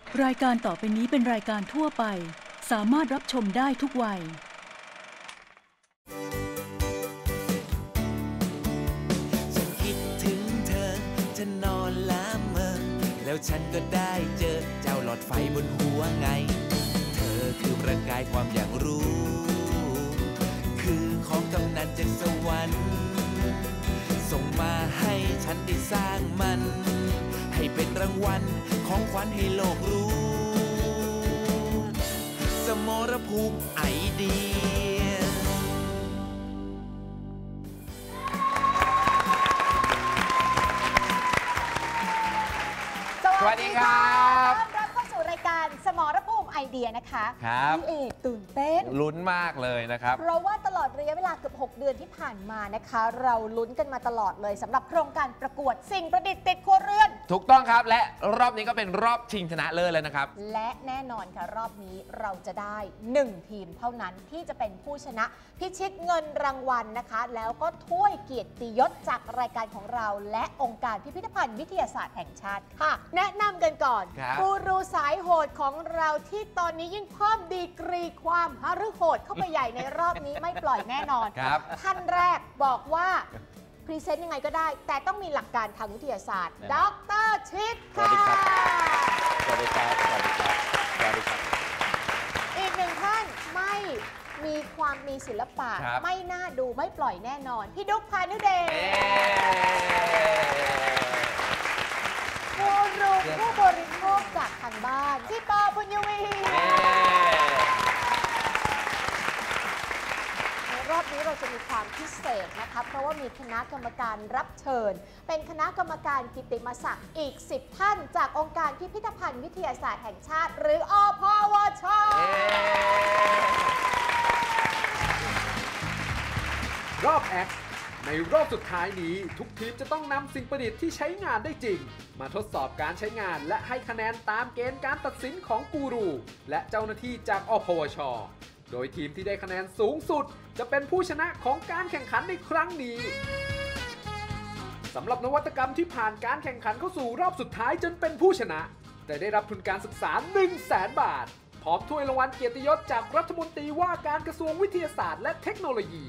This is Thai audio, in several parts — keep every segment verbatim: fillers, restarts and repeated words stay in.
รายการต่อไปนี้เป็นรายการทั่วไปสามารถรับชมได้ทุกวัยฉันคิดถึงเธอจะนอนละเมอแล้วฉันก็ได้เจอเจ้าหลอดไฟบนหัวไงเธอคือประกายความอยากรู้คือของกำนันจากสวรรค์ส่งมาให้ฉันได้สร้างมันให้เป็นรางวัลของขวัญให้โลกรู้สมรภูมิไอเดียสวัสดีครับต้อนรับเข้าสู่รายการสมรภูมิไอเดียนะคะครับพี่เอกตื่นเต้นลุ้นมากเลยนะครับเพราะว่าตลอดระยะเวลาเกือบหกเดือนที่ผ่านมานะคะเราลุ้นกันมาตลอดเลยสำหรับโครงการประกวดสิ่งประดิษฐ์ติดครัวเรือนถูกต้องครับและรอบนี้ก็เป็นรอบชิงชนะเลิศแล้วนะครับและแน่นอนค่ะรอบนี้เราจะได้หนึ่งทีมเท่านั้นที่จะเป็นผู้ชนะพิชิตเงินรางวัลนะคะแล้วก็ถ้วยเกียรติยศจากรายการของเราและองค์การพิพิธภัณฑ์วิทยาศาสตร์แห่งชาติค่ะแนะนำกันก่อนกูรูสายโหดของเราที่ตอนนี้ยิ่งเพิ่มดีกรีความฮารุโหดเข้าไปใหญ่ในรอบนี้ไม่ปล่อยแน่นอนท่านแรกบอกว่าพรีเซนต์ยังไงก็ได้แต่ต้องมีหลักการทางวิทยาศาสตร์ดร.ชิดค่ะสวัสดีครับสวัสดีครับสวัสดีครับอีกหนึ่งท่านไม่มีความมีศิลปะไม่น่าดูไม่ปล่อยแน่นอนพี่ดุ๊กพานุเดชกูรูผู้บริโภคจากทางบ้านพี่ปอปุญญวีในรอบนี้เราจะมีความพิเศษนะคะเพราะว่ามีคณะกรรมการรับเชิญเป็นคณะกรรมการกิตติมศักดิ์อีกสิบท่านจากองค์การพิพิธภัณฑ์วิทยาศาสตร์แห่งชาติหรืออพวช. รอบแอคในรอบสุดท้ายนี้ทุกทีมจะต้องนำสิ่งประดิษฐ์ที่ใช้งานได้จริงมาทดสอบการใช้งานและให้คะแนนตามเกณฑ์การตัดสินของกูรูและเจ้าหน้าที่จากอพวช.โดยทีมที่ได้คะแนนสูงสุดจะเป็นผู้ชนะของการแข่งขันในครั้งนี้สำหรับนวัตกรรมที่ผ่านการแข่งขันเข้าสู่รอบสุดท้ายจนเป็นผู้ชนะจะได้รับทุนการศึกษา หนึ่งแสน บาทพร้อมถ้วยรางวัลเกียรติยศจากรัฐมนตรีว่าการกระทรวงวิทยาศาสตร์และเทคโนโลยี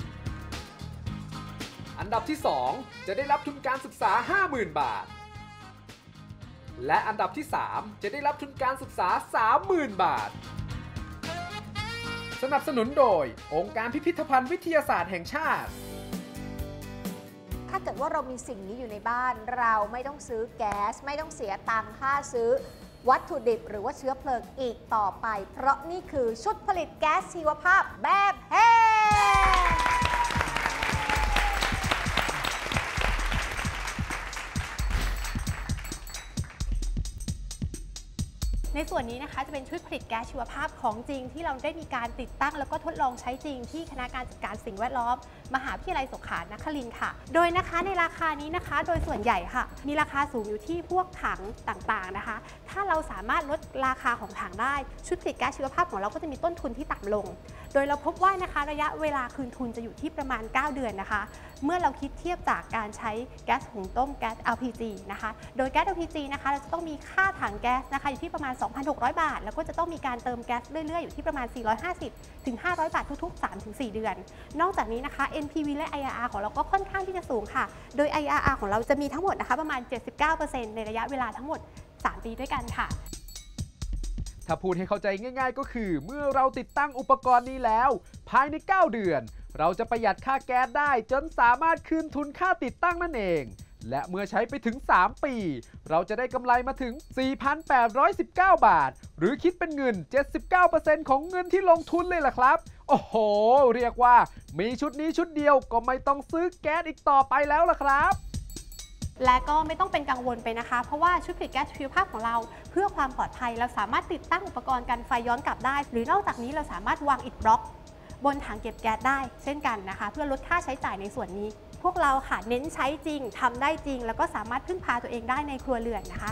อันดับที่สองจะได้รับทุนการศึกษา ห้าหมื่น บาทและอันดับที่สามจะได้รับทุนการศึกษา สามหมื่น บาทสนับสนุนโดยองค์การพิพิธภัณฑ์วิทยาศาสตร์แห่งชาติถ้าเกิดว่าเรามีสิ่งนี้อยู่ในบ้านเราไม่ต้องซื้อแก๊สไม่ต้องเสียตังค่าซื้อวัตถุดิบหรือว่าเชื้อเพลิงอีกต่อไปเพราะนี่คือชุดผลิตแก๊สชีวภาพแบบแห้งในส่วนนี้นะคะจะเป็นชุดผลิตแก๊สชีวภาพของจริงที่เราได้มีการติดตั้งแล้วก็ทดลองใช้จริงที่คณะการจัดการสิ่งแวดล้อมมหาวิทยาลัยสงขลานครินทร์ค่ะโดยนะคะในราคานี้นะคะโดยส่วนใหญ่ค่ะมีราคาสูงอยู่ที่พวกถังต่างๆนะคะถ้าเราสามารถลดราคาของถังได้ชุดผลิตแก๊สชีวภาพของเราก็จะมีต้นทุนที่ต่ำลงโดยเราพบว่านะคะระยะเวลาคืนทุนจะอยู่ที่ประมาณเก้าเดือนนะคะเมื่อเราคิดเทียบจากการใช้แก๊สหุงต้มแก๊ส แอล พี จี นะคะโดยแก๊ส แอล พี จี นะคะเราจะต้องมีค่าถังแก๊สนะคะอยู่ที่ประมาณ สองพันหกร้อย บาทแล้วก็จะต้องมีการเติมแก๊สเรื่อยๆอยู่ที่ประมาณ สี่ร้อยห้าสิบถึงห้าร้อย บาททุกๆ สามถึงสี่ เดือนนอกจากนี้นะคะ เอ็น พี วี และ ไอ อาร์ อาร์ ของเราก็ค่อนข้างที่จะสูงค่ะโดย ไอ อาร์ อาร์ ของเราจะมีทั้งหมดนะคะประมาณ เจ็ดสิบเก้าเปอร์เซ็นต์ ในระยะเวลาทั้งหมดสามปีด้วยกันค่ะถ้าพูดให้เข้าใจง่ายๆก็คือเมื่อเราติดตั้งอุปกรณ์นี้แล้วภายในเก้าเดือนเราจะประหยัดค่าแก๊สได้จนสามารถคืนทุนค่าติดตั้งนั่นเองและเมื่อใช้ไปถึงสามปีเราจะได้กำไรมาถึง สี่พันแปดร้อยสิบเก้า บาทหรือคิดเป็นเงิน เจ็ดสิบเก้าเปอร์เซ็นต์ ของเงินที่ลงทุนเลยล่ะครับโอ้โหเรียกว่ามีชุดนี้ชุดเดียวก็ไม่ต้องซื้อแก๊สอีกต่อไปแล้วล่ะครับและก็ไม่ต้องเป็นกังวลไปนะคะเพราะว่าชุดผลิตแก๊สชีวภาพของเราเพื่อความปลอดภัยเราสามารถติดตั้งอุปกรณ์กันไฟย้อนกลับได้หรือนอกจากนี้เราสามารถวางอิฐบล็อกบนถังเก็บแก๊สได้เช่นกันนะคะเพื่อลดค่าใช้จ่ายในส่วนนี้พวกเราค่ะเน้นใช้จริงทำได้จริงแล้วก็สามารถพึ่งพาตัวเองได้ในครัวเรือนนะคะ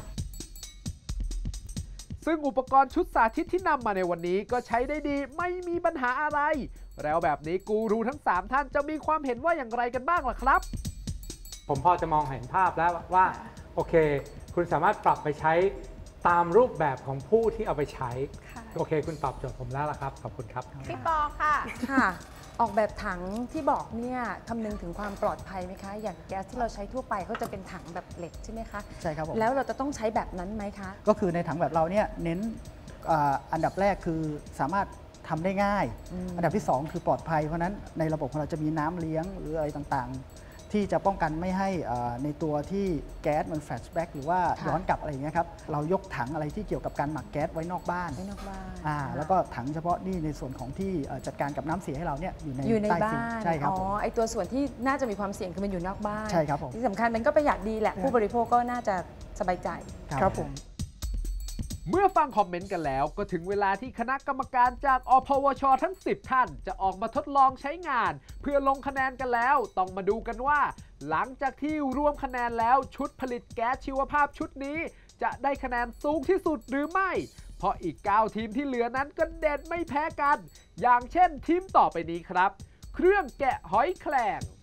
ซึ่งอุปกรณ์ชุดสาธิตที่นำมาในวันนี้ก็ใช้ได้ดีไม่มีปัญหาอะไรแล้วแบบนี้กูรูทั้งสามท่านจะมีความเห็นว่าอย่างไรกันบ้างล่ะครับผมพอจะมองเห็นภาพแล้วว่าโอเคคุณสามารถปรับไปใช้ตามรูปแบบของผู้ที่เอาไปใช้ค่ะโอเคคุณตอบโจทย์ผมแล้วล่ะครับขอบคุณครับพี่ปอค่ะค่ะ ออกแบบถังที่บอกเนี่ยคำนึงถึงความปลอดภัยไหมคะ อย่างแก๊สที่เราใช้ทั่วไปเขาจะเป็นถังแบบเหล็กใช่ไหมคะใช่ครับผมแล้วเราจะต้องใช้แบบนั้นไหมคะก็คือในถังแบบเราเนี่ยเน้นอ่าอันดับแรกคือสามารถทำได้ง่ายอืมอันดับที่สองคือปลอดภัยเพราะฉะนั้นในระบบของเราจะมีน้ำเลี้ยงหรืออะไรต่างๆ ที่จะป้องกันไม่ให้อ่าในตัวที่แก๊สมันแฟลชแบ็กหรือว่าย้อนกลับอะไรอย่างเงี้ยครับเรายกถังอะไรที่เกี่ยวกับการหมักแก๊สไว้นอกบ้านไว้นอกบ้านอ่าแล้วก็ถังเฉพาะนี่ในส่วนของที่เอ่อจัดการกับน้ำเสียให้เราเนี่ยอยู่ในอยู่ในใต้บ้าซิงนค์ใช่ครับอ๋ผอมไอตัวส่วนที่น่าจะมีความเสี่ยงคือมันอยู่นอกบ้านใช่ครับผมที่สำคัญมันก็ประหยัดดีแหละ ผู้บริโภคก็น่าจะสบายใจครับผมเมื่อฟังคอมเมนต์กันแล้วก็ถึงเวลาที่คณะกรรมการจากอพวชทั้งสิบท่านจะออกมาทดลองใช้งาน เพื่อลงคะแนนกันแล้วต้องมาดูกันว่า หลังจากที่รวมคะแนนแล้วชุดผลิตแก๊สชีวภาพชุดนี้ จะได้คะแนนสูงที่สุดหรือไม่ เพราะอีกเก้าทีมที่เหลือนั้นก็เด็ดไม่แพ้กัน อย่างเช่นทีมต่อไปนี้ครับ เครื่องแกะหอยแครง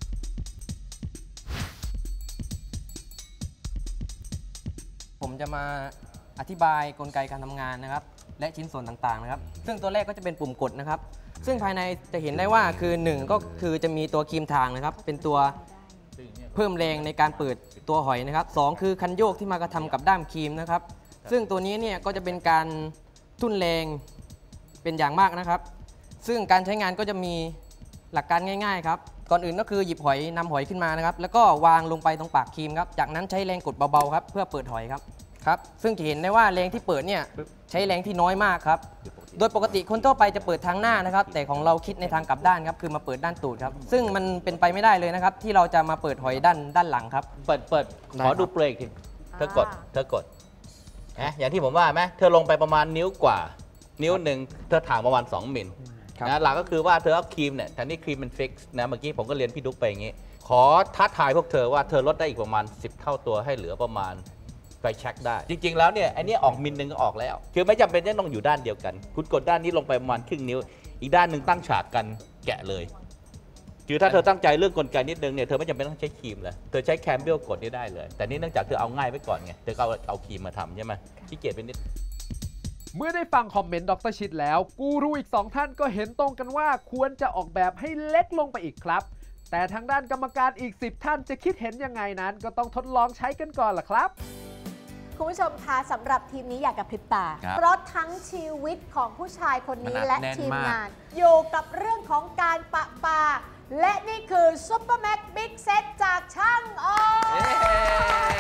ผมจะมาอธิบายกลไกการทำงานนะครับและชิ้นส่วนต่างๆนะครับซึ่งตัวแรกก็จะเป็นปุ่มกดนะครับซึ่งภายในจะเห็นได้ว่าคือหนึ่งก็คือจะมีตัวครีมทางนะครับเป็นตัวเพิ่มแรงในการเปิดตัวหอยนะครับสองคือคันโยกที่มากระทำกับด้ามครีมนะครับซึ่งตัวนี้เนี่ยก็จะเป็นการทุ่นแรงเป็นอย่างมากนะครับซึ่งการใช้งานก็จะมีหลักการง่ายๆครับก่อนอื่นก็คือหยิบหอยนำหอยขึ้นมานะครับแล้วก็วางลงไปตรงปากครีมครับจากนั้นใช้แรงกดเบาๆครับเพื่อเปิดหอยครับครับซึ่งจะเห็นได้ว่าแรงที่เปิดเนี่ยใช้แรงที่น้อยมากครับโดยปกติคนทั่วไปจะเปิดทางหน้านะครับแต่ของเราคิดในทางกลับด้านครับคือมาเปิดด้านตูดครับซึ่งมันเป็นไปไม่ได้เลยนะครับที่เราจะมาเปิดหอยด้านด้านหลังครับเปิดเปิดได้ขอครับดูเปลือกอีกทีเธอกดเธอกดนะอย่างที่ผมว่าไหมเธอลงไปประมาณนิ้วกว่า นิ้วหนึ่งเธอถ่างประมาณสองมิลนะหลักก็คือว่าเธอเอาครีมเนี่ยแทนที่ครีมมันฟิกซ์นะเมื่อกี้ผมก็เรียนพี่ดุ๊กไปอย่างงี้ ขอท้าทายพวกเธอว่าเธอลดได้อีกประมาณสิบเท่าตัวให้เหลือประมาณไปเช็คได้ จริง ๆ แล้วเนี่ยไอ้นี่ออกมิลหนึ่งก็ออกแล้ว คือไม่จำเป็นจะต้องอยู่ด้านเดียวกัน คุณกดด้านนี้ลงไปประมาณครึ่งนิ้ว อีกด้านหนึ่งตั้งฉากกันแกะเลย คือถ้าเธอตั้งใจเรื่องกลไกนิดนึงเนี่ยเธอไม่จำเป็นต้องใช้ครีมเลยเธอใช้แคมเบลกดนี่ได้เลย แต่นี่เนื่องจากเธอเอาง่ายไว้ก่อนไงเธอก็เอาเอาครีมมาทำใช่ไหมขี้เกียจไปนิดเมื่อได้ฟังคอมเมนต์ดรชิดแล้วกูรูอีกสองท่านก็เห็นตรงกันว่าควรจะออกแบบให้เล็กลงไปอีกครับ แต่ทางด้านกรรมการอีกสิบท่านจะคิดเห็นยังไงนั้นก็ต้องทดลองใช้กันก่อนล่ะครับคุณผู้ชมคะสำหรับทีมนี้อยากกับพริบตาครับเพราะทั้งชีวิตของผู้ชายคนนี้มันหนักและแน่นทีมมากงาน อยู่กับเรื่องของการปะปา และนี่คือซุปเปอร์แม็กบิ๊กเซตจากช่างออส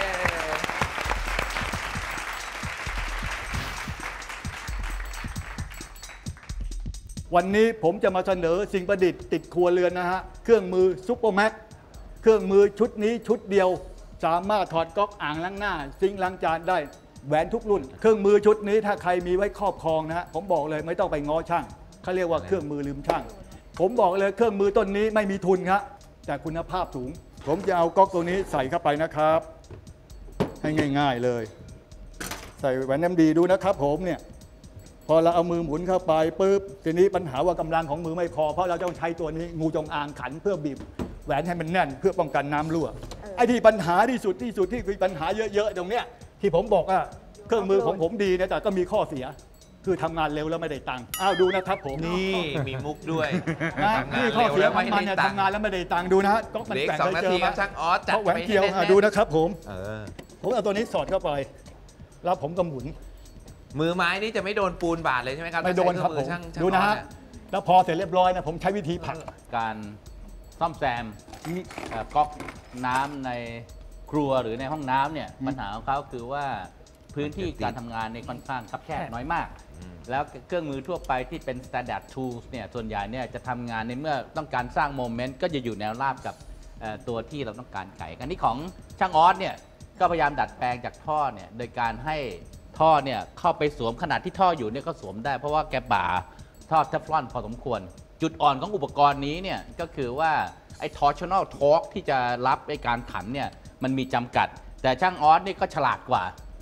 วันนี้ผมจะมาเสนอสิ่งประดิษฐ์ติดครัวเรือนนะฮะ เครื่องมือซุปเปอร์แม็กเครื่องมือชุดนี้ชุดเดียว สามารถถอดก๊อกอ่างล้างหน้า ซิงค์ล้างจานได้แหวนทุกรุ่น เครื่องมือชุดนี้ถ้าใครมีไว้ครอบครองนะฮะผมบอกเลยไม่ต้องไปง้อช่างเขาเรียกว่าเครื่องมือลืมช่าง ผมบอกเลยเครื่องมือต้นนี้ไม่มีทุนครับแต่คุณภาพสูง ผมจะเอาก๊อกตัวนี้ใส่เข้าไปนะครับ ให้ง่าย ๆเลย ใส่แหวนน้ำดีดูนะครับผมเนี่ยพอเราเอามือหมุนเข้าไปปุ๊บทีนี้ปัญหาว่ากำลังของมือไม่พอเพราะเราต้องใช้ตัวนี้งูจงอางขันเพื่อบีบแหวนให้มันแน่นเพื่อป้องกันน้ำรั่วไอ้ที่ปัญหาที่สุดที่สุดที่คือปัญหาเยอะๆตรงเนี้ยที่ผมบอกอะเครื่องมือของผมดีนะแต่ก็มีข้อเสีย คือทำงานเร็วแล้วไม่ได้ตังค์อ้าวดูนะครับผมนี่มีมุกด้วยนะทำงานนี่ข้อเร็วเสียแล้วขอไม่งมันได้เนี่ยตังค์ทำงานแล้วไม่ได้ตังค์ดูนะฮะก็มันเหลืออีแบ่กงสองเคยนาเจทีอครัมาบช่างออสจัดเพราะแหวนไปเกี่ยวให้อ่ะแน่นๆดูนะครับผมผมเอาตัวนี้สอดเข้าไป แล้วผมก็หมุนมือไม้นี่จะไม่โดนปูนบาดเลยใช่ไหมครับไม่โดนครับถ้าผใช้มเคองมือช่างช่างดูนะออฮะสเยแล้วพอเสร็จเรียบร้อยนะผมใช้วิธีผลักการซ่อมแซมเอ่อก๊อกน้ำในครัวหรือในห้องน้ำเนี่ยปัญหาของเขาคือว่าพื้นที่การทำงานในยค่อนข้างคับแคบน้อยมาก แล้วเครื่องมือทั่วไปที่เป็น standard tools เนี่ยส่วนใหญ่เนี่ยจะทำงานในเมื่อต้องการสร้างโมเมนต์ก็จะอยู่แนวราบกับเอ่อตัวที่เราต้องการไก่อันนี้ของช่างออสเนี่ยก็พยายามดัดแปลงจากท่อเนี่ยโดยการให้ท่อเนี่ยเข้าไปสวมขนาดที่ท่ออยู่เนี่ยก็สวมได้เพราะว่าแกบ่าท่อเทฟลอนพอสมควร จุดอ่อนของอุปกรณ์นี้เนี่ยก็คือว่าไอ้ torsional torque ที่จะรับไอ้การขันเนี่ยมันมีจำกัด แต่ช่างออสนี่ก็ฉลาดกว่า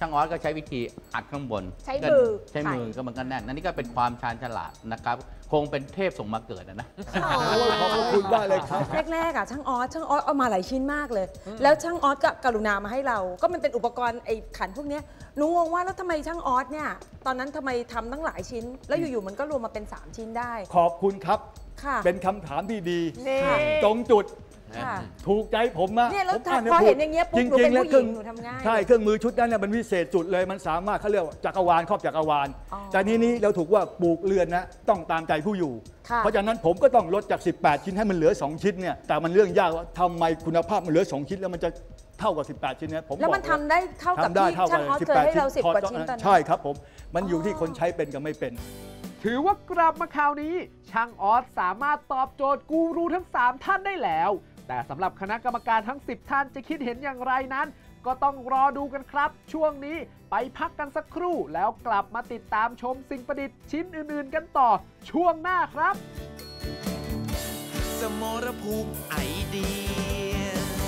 ช่างออสก็ใช้วิธีอัดข้างบนใช้มือใช้มือก็มันก็แน่นนั่นนี่ก็เป็นความชาญฉลาดนะครับคงเป็นเทพส่งมาเกิดนะขอบคุณมากเลยครับแรกๆอ่ะช่างออสช่างออสเอามาหลายชิ้นมากเลย แล้วช่างออสก็กรุณามาให้เรา ก็มันเป็นอุปกรณ์ไอ้ขันพวกเนี้ยหนูงงว่าแล้วทำไมช่างออสเนี่ยตอนนั้นทำไมทำตั้งหลายชิ้น แล้วอยู่ๆมันก็รวมมาเป็นสามชิ้นได้ขอบคุณครับค่ะเป็นคำถามที่ดีนี่ตรงจุดค่ะถูกใจผมมากเนี่ยแล้วผมอ่านพอถูกเห็นอย่างเงี้ยปุ๊บหนูเป็นผู้หญิงหนูทำง่ายใช่เครื่องมือชุดนั้นเนี่ยมันวิเศษสุดเลยมันสามารถเขาเรียกว่าจักรวาลครอบจักรวาลอ๋อแต่นี้นี้เราถูกว่าปลูกเรือนนะต้องตามใจผู้อยู่ค่ะเพราะฉะนั้นผมก็ต้องลดจาก สิบแปด ชิ้นให้มันเหลือ สอง ชิ้นเนี่ยแต่มันเรื่องยากว่าทำไมคุณภาพมันเหลือ สอง ชิ้นแล้วมันจะเท่ากับ สิบแปด ชิ้นเนี่ยผมแล้วมันบอกทำได้เท่ากับทำได้ที่เท่าช่างออสเคยให้เราสิบกว่าชิ้นตอนนั้นใช่ครับผมมันอยู่ที่คนใช้เป็นกับไม่เป็นถือว่ากลับมาคราวนี้ ช่างออสสามารถตอบโจทย์กูรูทั้ง สาม ท่านได้แล้ว แต่สำหรับคณะกรรมการทั้ง สิบ ท่านจะคิดเห็นอย่างไรนั้น ก็ต้องรอดูกันครับ ช่วงนี้ไปพักกันสักครู่แล้วกลับมาติดตามชมสิ่งประดิษฐ์ชิ้นอื่นๆกันต่อช่วงหน้าครับสมรภูมิไอเดีย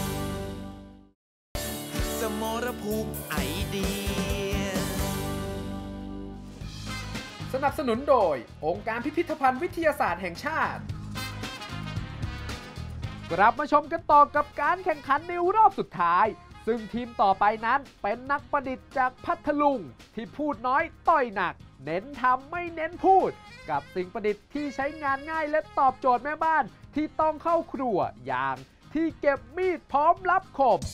สมรภูมิไอเดียสนับสนุนโดยองค์การพิพิธภัณฑ์วิทยาศาสตร์แห่งชาติ กลับมาชมกันต่อกับการแข่งขันในรอบสุดท้าย ซึ่งทีมต่อไปนั้นเป็นนักประดิษฐ์จากพัทลุงที่พูดน้อยต่อยหนัก เน้นทำไม่เน้นพูด กับสิ่งประดิษฐ์ที่ใช้งานง่ายและตอบโจทย์แม่บ้านที่ต้องเข้าครัวอย่างที่เก็บมีดพร้อมรับคม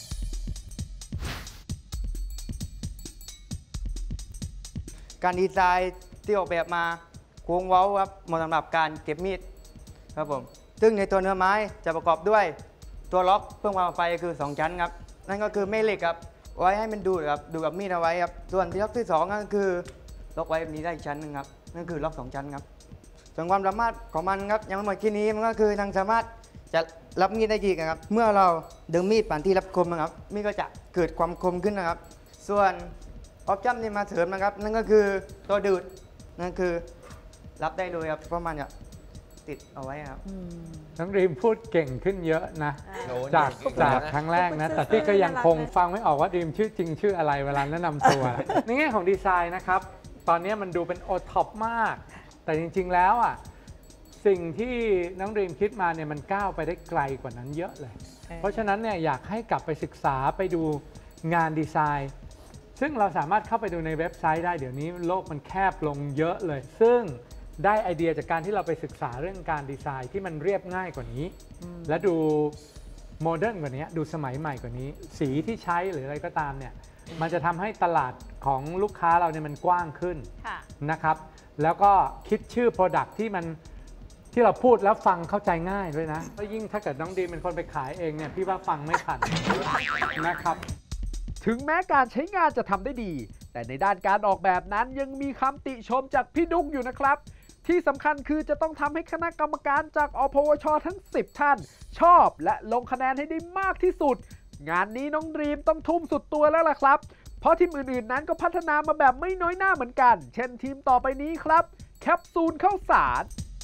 การดีไซน์ที่ออกแบบมาโค้งเว้าครับเหมาะสำหรับการเก็บมีดครับผมซึ่งในตัวเนื้อไม้จะประกอบด้วยตัวล็อกเพื่อความปลอดภัยคือสองชั้นครับนั่นก็คือแม่เหล็กครับไว้ให้มันดูดครับดูกับมีดเอาไว้ครับส่วนที่ล็อกที่สองก็คือล็อกไว้แบบนี้ได้อีกชั้นหนึ่งครับนั่นคือล็อกสองชั้นครับส่วนความสามารถของมันครับยังไม่หมดแค่นี้มันก็คือทางสามารถจะรับมีดได้อีกครับเมื่อเราดึงมีดผ่านที่รับคมนะครับมีดก็จะเกิดความคมขึ้นนะครับส่วนออปชั่นที่มาเสริมนะครับนั่นก็คือตัวดูดนั่นคือรับได้เลยครับเพราะมันจะติดเอาไว้ครับน้องรีมพูดเก่งขึ้นเยอะนะโอ้ยจากเก่งจากนะครั้งแรกนะ แต่ที่ก็ยังคงฟังไม่ออกว่ารีมชื่อจริงชื่ออะไรเวลาแนะนำตัว ในแง่ของดีไซน์นะครับ ตอนนี้มันดูเป็นโอท็อปมาก แต่จริงๆแล้วอ่ะสิ่งที่น้องรีมคิดมาเนี่ยมันก้าวไปได้ไกลกว่านั้นเยอะเลย เพราะฉะนั้นเนี่ยอยากให้กลับไปศึกษาไปดูงานดีไซน์ ซึ่งเราสามารถเข้าไปดูในเว็บไซต์ได้เดี๋ยวนี้โลกมันแคบลงเยอะเลย ซึ่งได้ไอเดียจากการที่เราไปศึกษาเรื่องการดีไซน์ที่มันเรียบง่ายกว่านี้ และดูโมเดิร์นกว่านี้ดูสมัยใหม่กว่านี้ สีที่ใช้หรืออะไรก็ตามเนี่ยมันจะทำให้ตลาดของลูกค้าเราเนี่ยมันกว้างขึ้นนะครับแล้วก็คิดชื่อ Product ที่มันที่เราพูดแล้วฟังเข้าใจง่ายด้วยนะแล้วยิ่งถ้าเกิดน้องดีเป็นคนไปขายเองเนี่ยพี่ว่าฟังไม่ทันนะครับถึงแม้การใช้งานจะทำได้ดี แต่ในด้านการออกแบบนั้นยังมีคำติชมจากพี่ดุ๊กอยู่นะครับ ที่สำคัญคือจะต้องทำให้คณะกรรมการจากอพวชทั้ง สิบ ท่าน ชอบและลงคะแนนให้ได้มากที่สุด งานนี้น้องดรีมต้องทุ่มสุดตัวแล้วล่ะครับ เพราะทีมอื่นๆนั้นก็พัฒนามาแบบไม่น้อยหน้าเหมือนกัน เช่นทีมต่อไปนี้ครับแคปซูลข้าวสาร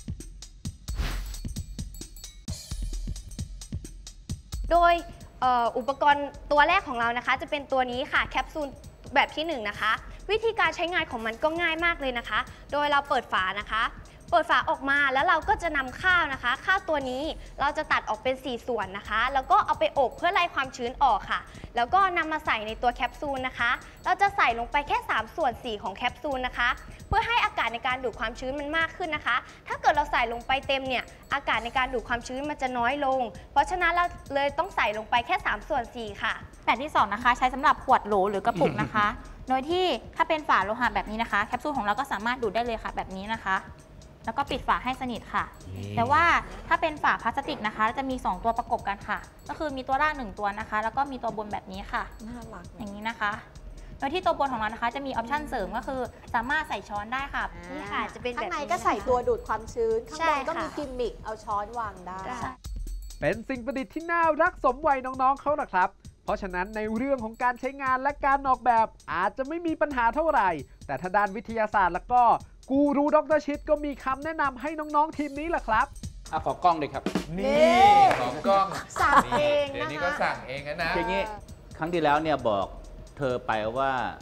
โดยอุปกรณ์ตัวแรกของเรานะคะจะเป็นตัวนี้ค่ะแคปซูลแบบที่หนึ่งนะคะวิธีการใช้งานของมันก็ง่ายมากเลยนะคะโดยเราเปิดฝานะคะเปิดฝาออกมาแล้วเราก็จะนำข้าวนะคะข้าวตัวนี้เราจะตัดออกเป็นสี่ส่วนนะคะแล้วก็เอาไปอบเพื่อไล่ความชื้นออกค่ะแล้วก็นำมาใส่ในตัวแคปซูลนะคะเราจะใส่ลงไปแค่สามส่วนสี่ของแคปซูลนะคะเพื่อให้อากาศในการดูดความชื้นมันมากขึ้นนะคะถ้าเกิดเราใส่ลงไปเต็มเนี่ยอากาศในการดูดความชื้นมันจะน้อยลงเพราะฉะนั้นเราเลยต้องใส่ลงไปแค่สามส่วนสี่ค่ะแบบที่สองนะคะใช้สำหรับขวดโหลหรือกระปุกนะคะ โดยที่ถ้าเป็นฝาโลหะแบบนี้นะคะแคปซูลของเราก็สามารถดูดได้เลยค่ะแบบนี้นะคะแล้วก็ปิดฝาให้สนิทค่ะแต่ว่าถ้าเป็นฝาพลาสติกนะคะจะมีสองตัวประกบกันค่ะก็คือมีตัวล่างหนึ่งตัวนะคะแล้วก็มีตัวบนแบบนี้ค่ะน่ารักอย่างนี้นะคะโดยที่ตัวบนของเรานะคะจะมีออปชั่นเสริมก็คือสามารถใส่ช้อนได้ค่ะนี่ค่ะจะเป็นแบบนี้ข้างในก็ใส่ตัวดูดความชื้นข้างบนก็มีกิมมิคเอาช้อนวางได้เป็นสิ่งประดิษฐ์ที่น่ารักสมวัยน้องๆเขานะครับเพราะฉะนั้นในเรื่องของการใช้งานและการออกแบบอาจจะไม่มีปัญหาเท่าไหร่แต่ถ้าด้านวิทยาศาสตร์แล้วก็กูรูดร.ชิดก็มีคำแนะนำให้น้องๆทีมนี้แหละครับอ่ะขอกล้องเลยครับนี่ของกล้องสั่งเองเดี๋ยวนะนี้คะก็สั่งเองนะอย่างนี้ครั้งที่แล้วเนี่ยบอกเธอไปว่า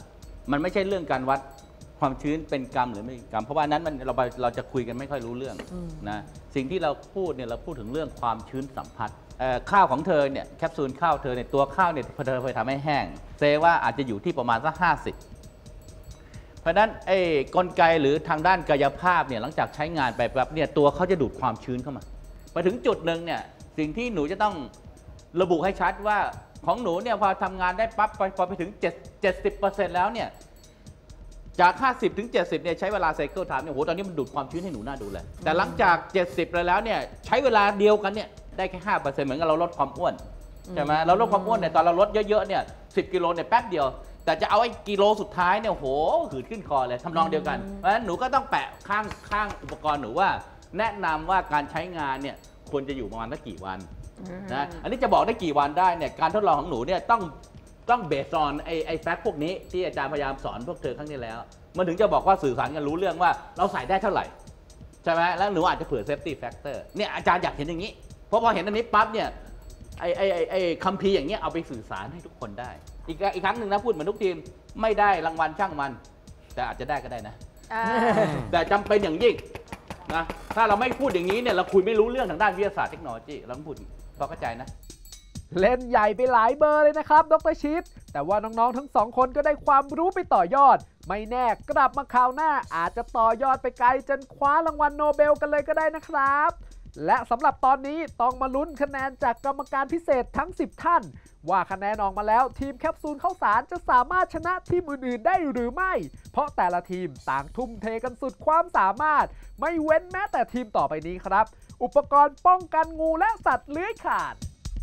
มันไม่ใช่เรื่องการวัดความชื้นเป็นกรัมหรือไม่กรัมเพราะว่านั้นมันเราเราจะคุยกันไม่ค่อยรู้เรื่องนะสิ่งที่เราพูดเนี่ยเราพูดถึงเรื่องความชื้นสัมผัสข้าวของเธอเนี่ยแคปซูลข้าวเธอเนี่ยตัวข้าวเนี่ยเธอไปทำให้แห้งเซว่าอาจจะอยู่ที่ประมาณสักห้าสิบเพราะฉะนั้นไอ้กลไกหรือทางด้านกายภาพเนี่ยหลังจากใช้งานไปแบบเนี่ยตัวเขาจะดูดความชื้นเข้ามาไปถึงจุดหนึ่งเนี่ยสิ่งที่หนูจะต้องระบุให้ชัดว่าของหนูเนี่ยพอทำงานได้ปั๊บพอไปถึงเจ็ดสิบเปอร์เซ็นต์แล้วเนี่ยจากห้าสิบถึงเจ็ดสิบเนี่ยใช้เวลาไซเคิลไทม์เนี่ยโหตอนนี้มันดูดความชื้นให้หนูน่าดูเลยแต่หลังจากเจ็ดสิบแล้วเนี่ยใช้เวลาเดียวกันเนี่ยได้แค่ห้าเปอร์เซ็นต์เหมือนกับเราลดความอ้วนใช่ไหมเราลดความอ้วนเนี่ยตอนเราลดเยอะๆเนี่ยสิบกิโลเนี่ยแป๊บเดียวแต่จะเอาไอ้กิโลสุดท้ายเนี่ยโหหืดขึ้นคอเลยทำนองเดียวกันเพราะฉะนั้นหนูก็ต้องแปะข้างข้างอุปกรณ์หนูว่าแนะนำว่าการใช้งานเนี่ยควรจะอยู่ประมาณสักกี่วันนะอันนี้จะบอกได้กี่วันได้เนี่ยการทดลองของหนูเนี่ยต้องต้องเบสออนไอ้ไอ้แฟกต์พวกนี้ที่อาจารย์พยายามสอนพวกเธอครั้งที่แล้วมันถึงจะบอกว่าสื่อสารกันรู้เรื่องว่าเราใส่ได้เท่าไหร่ใช่ไหมแล้วหนูอาจจะเผื่อเซฟตี้แฟกเตอร์เนี่ยอาจารย์อยากเห็นอย่างนี้เพราะพอเห็นอันนี้ปั๊บเนี่ยไอ้ไอ้ไอ้คัมภีร์อย่างเงี้ยเอาไปสื่อสารให้ทุกคนได้อีกอีกครั้งหนึ่งนะพูดเหมือนทุกทีมไม่ได้รางวัลช่างมันแต่อาจจะได้ก็ได้นะแต่จำเป็นอย่างยิ่งนะถ้าเราไม่พูดอย่างนี้เนี่ยเราคุยไม่รู้เรื่องทางด้านวิทยาศาสตร์เทคโนโลยีเราต้องพูดพอเข้าใจนะเล่นใหญ่ไปหลายเบอร์เลยนะครับดร.ชิดแต่ว่าน้องๆทั้งสองคนก็ได้ความรู้ไปต่อยอดไม่แน่กลับมาคราวหน้าอาจจะต่อยอดไปไกลจนคว้ารางวัลโนเบลกันเลยก็ได้นะครับและสำหรับตอนนี้ต้องมาลุ้นคะแนนจากกรรมการพิเศษทั้งสิบท่านว่าคะแนนออกมาแล้วทีมแคปซูลข้าวสารจะสามารถชนะทีมอื่นๆได้หรือไม่เพราะแต่ละทีมต่างทุ่มเทกันสุดความสามารถไม่เว้นแม้แต่ทีมต่อไปนี้ครับอุปกรณ์ป้องกันงูและสัตว์เลื้อยคลาน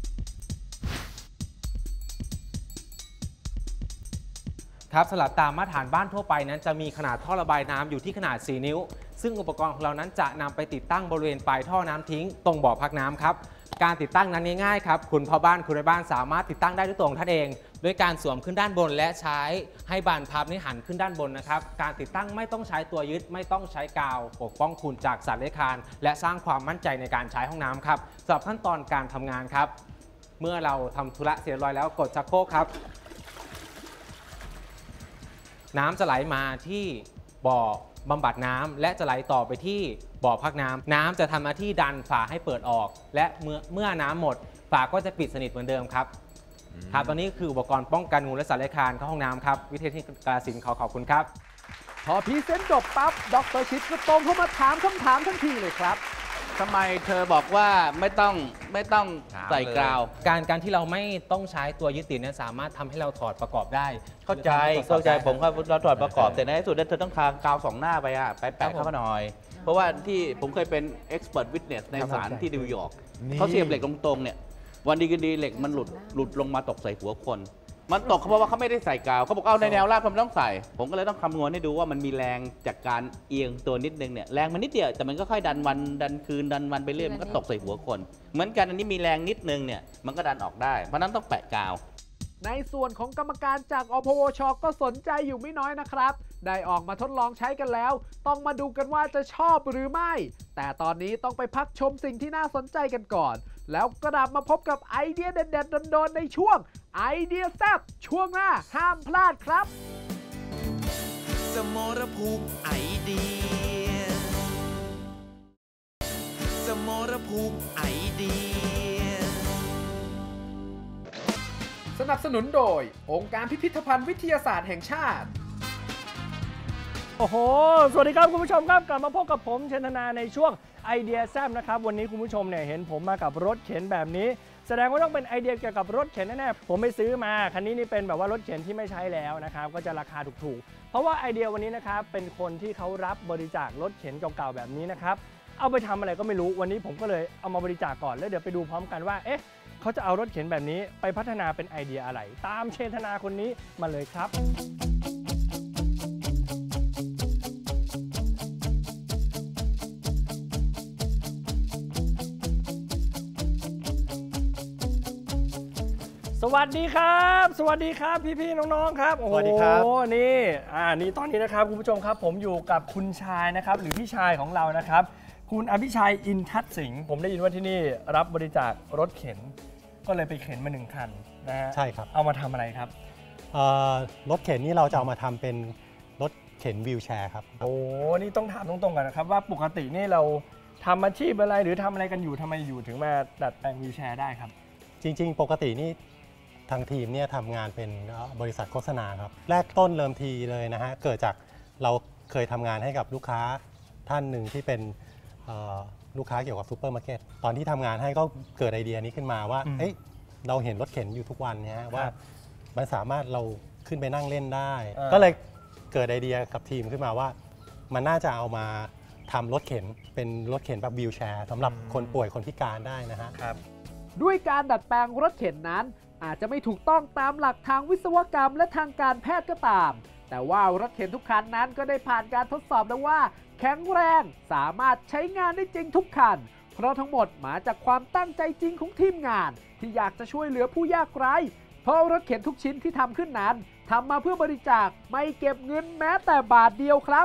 ครับสำหรับตามมาตรฐานบ้านทั่วไปนั้นจะมีขนาดท่อระบายน้ำอยู่ที่ขนาดสี่นิ้วซึ่งอุปกรณ์ของเรานั้นจะนำไปติดตั้งบริเวณปลายท่อน้ำทิ้งตรงบ่อพักน้ำครับการติดตั้งนั้นง่ายๆครับคุณพ่อบ้านคุณแม่บ้านสามารถติดตั้งได้ด้วยตัวของท่านเองด้วยการสวมขึ้นด้านบนและใช้ให้บานพับนี้หันขึ้นด้านบนนะครับการติดตั้งไม่ต้องใช้ตัวยึดไม่ต้องใช้กาวปกป้องคุณจากสัตว์เลื้อยคลานและสร้างความมั่นใจในการใช้ห้องน้ำครับสำหรับขั้นตอนการทำงานครับเมื่อเราทำธุระเสร็จเรียบร้อยแล้วกดชักโครกครับน้ำจะไหลมาที่บ่อบำบัดน้ำและจะไหลต่อไปที่บ่อพักน้ำน้ำจะทำหน้าที่ดันฝาให้เปิดออกและเมื่อเมื่อน้ำหมดฝาก็จะปิดสนิทเหมือนเดิมครับครับตอนนี้คืออุปกรณ์ป้องกันงูและสัตว์เลื้อยคลานเข้าห้องน้ำครับวิทยาที่กาฬสินธุ์ขอขอบคุณครับพอพรีเซนต์จบปั๊บดร.ชิดก็ตรงเข้ามาถามคำถามทันทีเลยครับทำไมเธอบอกว่าไม่ต้องไม่ต้องใส่กาวการการที่เราไม่ต้องใช้ตัวยึดติดเนี่ยสามารถทำให้เราถอดประกอบได้เข้าใจเข้าใจผมครับเราถอดประกอบแต่ในที่สุดเธอต้องทากาวสองหน้าไปอ่ะไปแปะเข้ามาหน่อยเพราะว่าที่ผมเคยเป็น expert witness ในศาลที่นิวยอร์กเขาเสียบเหล็กตรงๆเนี่ยวันดีกันดีเหล็กมันหลุดหลุดลงมาตกใส่หัวคนมันตกเพราะว่าเขาไม่ได้ใส่กาวเขาบอกเอาในแนวราบผมต้องใส่ผมก็เลยต้องคำนวณให้ดูว่ามันมีแรงจากการเอียงตัวนิดนึงเนี่ยแรงมันนิดเดียวแต่มันก็ค่อยดันวันดันคืนดันวันไปเรื่อยมันก็ตกใส่หัวคนเหมือนกันอันนี้มีแรงนิดนึงเนี่ยมันก็ดันออกได้เพราะนั้นต้องแปะกาวในส่วนของกรรมการจากอพวช.ก็สนใจอยู่ไม่น้อยนะครับได้ออกมาทดลองใช้กันแล้วต้องมาดูกันว่าจะชอบหรือไม่แต่ตอนนี้ต้องไปพักชมสิ่งที่น่าสนใจกันก่อนแล้วกลับมาพบกับไอเดียเด็ดๆโดนๆในช่วงไอเดียแซ่บช่วงหน้าห้ามพลาดครับสมรภูมิไอเดียสมรภูมิไอเดียสนับสนุนโดยองค์การพิพิธภัณฑ์วิทยาศาสตร์แห่งชาติโอ้โหสวัสดีครับคุณผู้ชมครับกลับมาพบกับผมเชนธนาในช่วงไอเดียแซ่บนะครับวันนี้คุณผู้ชมเนี่ยเห็นผมมากับรถเข็นแบบนี้แสดงว่าต้องเป็นไอเดียเกี่ยวกับรถเข็นแน่ๆผมไปซื้อมาคันนี้นี่เป็นแบบว่ารถเข็นที่ไม่ใช้แล้วนะครับก็จะราคาถูกๆเพราะว่าไอเดียวันนี้นะครับเป็นคนที่เขารับบริจาครถเข็นเก่าๆแบบนี้นะครับเอาไปทำอะไรก็ไม่รู้วันนี้ผมก็เลยเอามาบริจาคก่อนแล้วเดี๋ยวไปดูพร้อมกันว่าเอ๊ะเขาจะเอารถเข็นแบบนี้ไปพัฒนาเป็นไอเดียอะไรตามเชนธนาคนนี้มาเลยครับสวัสดีครับสวัสดีครับพี่ๆน้องๆครับโอ้โหนี่อ่านี่ตอนนี้นะครับคุณผู้ชมครับผมอยู่กับคุณชายนะครับหรือพี่ชายของเรานะครับคุณอภิชัยอินทัศน์สิงห์ผมได้ยินว่าที่นี่รับบริจาครถเข็นก็เลยไปเข็นมาหนึ่งคันนะฮะใช่ครับเอามาทำอะไรครับรถเข็นนี่เราจะเอามาทำเป็นรถเข็นวีลแชร์ครับโอ้นี่ต้องถามตรงๆกันนะครับว่าปกตินี่เราทำอาชีพอะไรหรือทำอะไรกันอยู่ทำไมอยู่ถึงมาดัดแปลงวีลแชร์ได้ครับจริงๆปกตินี่ทางทีมเนี่ยทำงานเป็นบริษัทโฆษณาครับแรกต้นเริ่มทีเลยนะฮะเกิดจากเราเคยทำงานให้กับลูกค้าท่านหนึ่งที่เป็นลูกค้าเกี่ยวกับซูเปอร์มาร์เก็ตตอนที่ทำงานให้ก็เกิดไอเดียนี้ขึ้นมาว่าเอ้ยเราเห็นรถเข็นอยู่ทุกวันเนี่ยว่ามันสามารถเราขึ้นไปนั่งเล่นได้ก็เลยเกิดไอเดียกับทีมขึ้นมาว่ามันน่าจะเอามาทำรถเข็นเป็นรถเข็นแบบวีลแชร์สำหรับคนป่วยคนพิการได้นะฮะด้วยการดัดแปลงรถเข็นนั้นอาจจะไม่ถูกต้องตามหลักทางวิศวกรรมและทางการแพทย์ก็ตามแต่ว่ารถเข็นทุกคันนั้นก็ได้ผ่านการทดสอบแล้วว่าแข็งแรงสามารถใช้งานได้จริงทุกคันเพราะทั้งหมดมาจากความตั้งใจจริงของทีมงานที่อยากจะช่วยเหลือผู้ยากไร้เพราะรถเข็นทุกชิ้นที่ทำขึ้นนั้นทำมาเพื่อบริจาคไม่เก็บเงินแม้แต่บาทเดียวครับ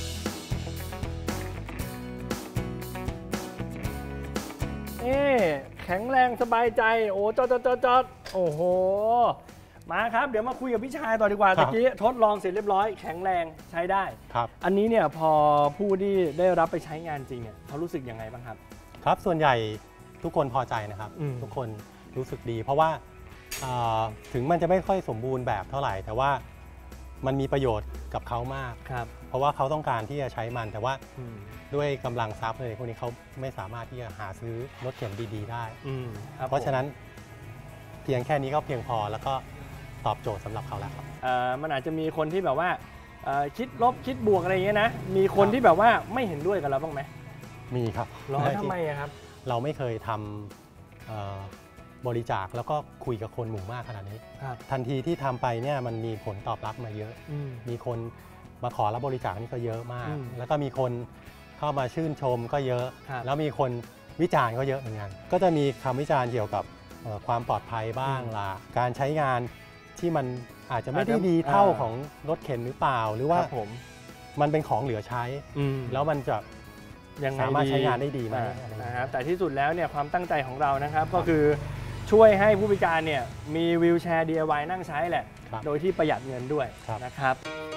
นี่แข็งแรงสบายใจโอ้จอดจอดจอดโอ้โหมาครับเดี๋ยวมาคุยกับพี่ชายต่อดีกว่าตะกี้ทดลองเสร็จเรียบร้อยแข็งแรงใช้ได้ครับอันนี้เนี่ยพอผู้ที่ได้รับไปใช้งานจริงเนี่ยเขารู้สึกยังไงบ้างครับครับส่วนใหญ่ทุกคนพอใจนะครับทุกคนรู้สึกดีเพราะว่าถึงมันจะไม่ค่อยสมบูรณ์แบบเท่าไหร่แต่ว่ามันมีประโยชน์กับเขามากเพราะว่าเขาต้องการที่จะใช้มันแต่ว่าด้วยกำลังทรัพย์เลยพวกนี้เขาไม่สามารถที่จะหาซื้อรถเข็นดีๆได้เพราะฉะนั้นเพียงแค่นี้ก็เพียงพอแล้วก็ตอบโจทย์สำหรับเขาแล้วครับมันอาจจะมีคนที่แบบว่าคิดลบคิดบวกอะไรอย่างเงี้ยนะมีคนที่แบบว่าไม่เห็นด้วยกับเราบ้างไหมมีครับรอทำไมครับเราไม่เคยทำบริจาคแล้วก็คุยกับคนหมู่มากขนาดนี้ทันทีที่ทำไปเนี่ยมันมีผลตอบรับมาเยอะมีคนมาขอรับบริจาคนี่ก็เยอะมากแล้วก็มีคนเข้ามาชื่นชมก็เยอะแล้วมีคนวิจารณ์ก็เยอะเหมือนกันก็จะมีคำวิจารณ์เกี่ยวกับความปลอดภัยบ้างล่ะการใช้งานที่มันอาจจะไม่ได้ดีเท่าของรถเข็นหรือเปล่าหรือว่ามันเป็นของเหลือใช้แล้วมันจะสามารถใช้งานได้ดีไหมนะครับแต่ที่สุดแล้วเนี่ยความตั้งใจของเรานะครับก็คือช่วยให้ผู้พิการเนี่ยมีวีลแชร์ ดี ไอ วาย นั่งใช้แหละโดยที่ประหยัดเงินด้วยนะครับ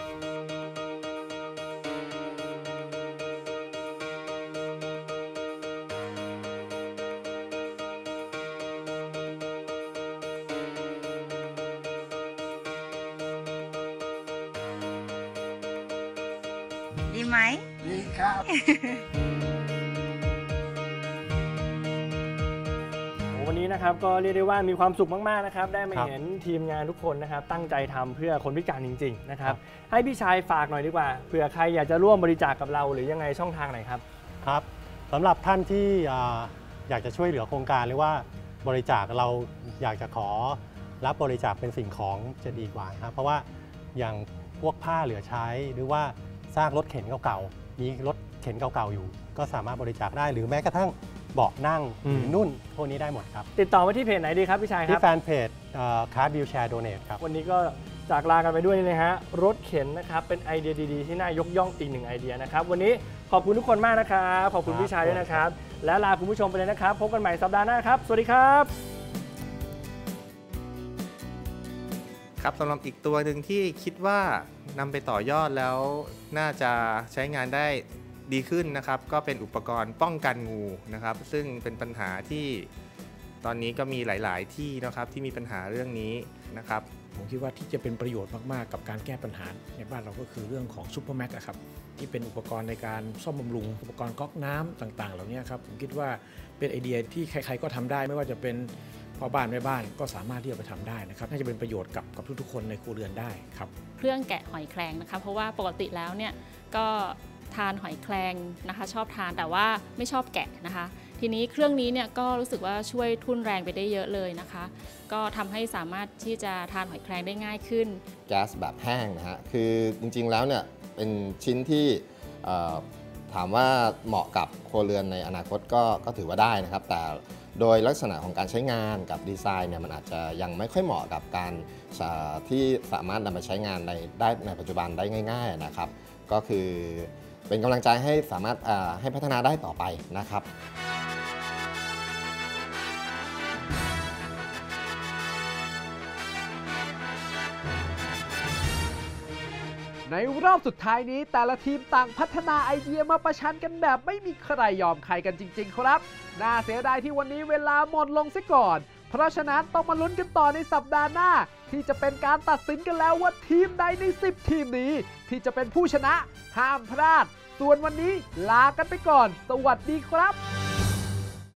ดีไหมดีครับวันนี้นะครับก็เรียกได้ว่ามีความสุขมากๆนะครับได้มาเห็นทีมงานทุกคนนะครับตั้งใจทำเพื่อคนพิการจริงๆนะครับให้พี่ชายฝากหน่อยดีกว่าเผื่อใครอยากจะร่วมบริจาคกับเราหรือยังไงช่องทางไหนครับครับสำหรับท่านที่อยากจะช่วยเหลือโครงการหรือว่าบริจาคเราอยากจะขอรับบริจาคเป็นสิ่งของจะดีกว่าครับเพราะว่าอย่างพวกผ้าเหลือใช้หรือว่าซากรถเข็นเก่าๆมีรถเข็นเก่าๆอยู่ก็สามารถบริจาคได้หรือแม้กระทั่งเบาะนั่งหรือนุ่นพวกนี้ได้หมดครับติดต่อมาที่เพจไหนดีครับพี่ชายครับที่แฟนเพจคาร์ดวิลแชร์โดเนทครับวันนี้ก็จากลากันไปด้วยนะฮะรถเข็นนะครับเป็นไอเดียดีๆที่น่ายกย่องอีกหนึ่งไอเดียนะครับวันนี้ขอบคุณทุกคนมากนะครับขอบคุณพี่ชายด้วยนะครับและลาคุณผู้ชมไปเลยนะครับพบกันใหม่สัปดาห์หน้าครับสวัสดีครับครับสำหรับอีกตัวหนึ่งที่คิดว่านำไปต่อยอดแล้วน่าจะใช้งานได้ดีขึ้นนะครับก็เป็นอุปกรณ์ป้องกันงูนะครับซึ่งเป็นปัญหาที่ตอนนี้ก็มีหลายๆที่นะครับที่มีปัญหาเรื่องนี้นะครับผมคิดว่าที่จะเป็นประโยชน์มากๆกับการแก้ปัญหาในบ้านเราก็คือเรื่องของซุปเปอร์แม็กซ์ครับที่เป็นอุปกรณ์ในการซ่อมบำรุงอุปกรณ์ก๊อกน้ำต่างๆเหล่านี้ครับผมคิดว่าเป็นไอเดียที่ใครๆก็ทำได้ไม่ว่าจะเป็นพ่อบ้านแม่บ้านก็สามารถที่จะไปทำได้นะครับน่าจะเป็นประโยชน์กับกับทุกๆคนในครัวเรือนได้ครับเครื่องแกะหอยแครงนะคะเพราะว่าปกติแล้วเนี่ยก็ทานหอยแครงนะคะชอบทานแต่ว่าไม่ชอบแกะนะคะทีนี้เครื่องนี้เนี่ยก็รู้สึกว่าช่วยทุ่นแรงไปได้เยอะเลยนะคะก็ทำให้สามารถที่จะทานหอยแครงได้ง่ายขึ้นแก๊สแบบแห้งนะฮะคือจริงๆแล้วเนี่ยเป็นชิ้นที่ถามว่าเหมาะกับครัวเรือนในอนาคตก็ก็ถือว่าได้นะครับแต่โดยลักษณะของการใช้งานกับดีไซน์เนี่ยมันอาจจะยังไม่ค่อยเหมาะกับการที่สามารถนำมาใช้งานในได้ในปัจจุบันได้ง่ายๆนะครับก็คือเป็นกำลังใจให้สามารถให้พัฒนาได้ต่อไปนะครับในรอบสุดท้ายนี้แต่ละทีมต่างพัฒนาไอเดียมาประชันกันแบบไม่มีใครยอมใครกันจริงๆครับน่าเสียดายที่วันนี้เวลาหมดลงซะก่อนเพราะฉะนั้นต้องมาลุ้นกันต่อในสัปดาห์หน้าที่จะเป็นการตัดสินกันแล้วว่าทีมใดในสิบทีมนี้ที่จะเป็นผู้ชนะห้ามพลาดส่วนวันนี้ลากันไปก่อนสวัสดีครับ